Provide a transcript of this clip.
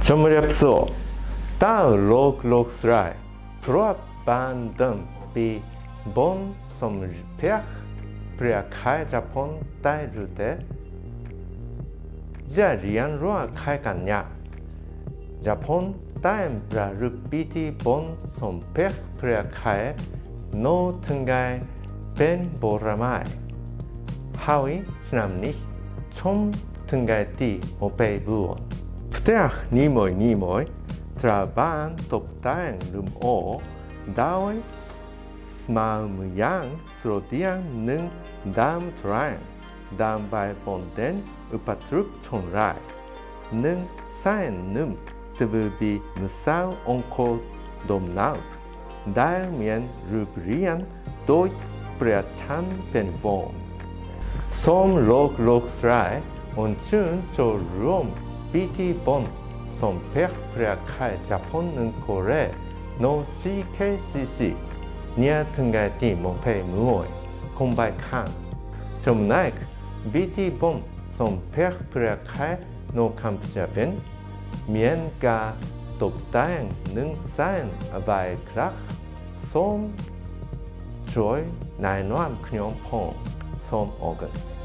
점렵소 따우 록록스라이 트로아 반덤 비 본 솜페악 프레아카이 자폰 따이르데 자 리안로아 카이간냐 자폰 따임브라 르피티 본 솜페악 프레아카이 노 튼가이 벤 보라마이 하위 스남니 총 튼가이 티 오페이 부온 Pteach nimoy traban toptaen lumo daoi smaumyang srodiang nung dam traen dam by ponten upatrup chonrai nung saen num tvubi musau onko domnaup dael mien rubrian doi preachan penvon som lok srai on chun cho rom BT 본 솜페악 프레아카이 자폰는 코레 노 CKCC 니아 튼가티 몽페 무오이 콤바이 칸 좀나이크 BT 본 솜페악 프레아카이 노 캄프자벤 미엔가 똑다행 능사엔 아바이 크락 솜 조이 나이노암 그냥 퐁 솜 오근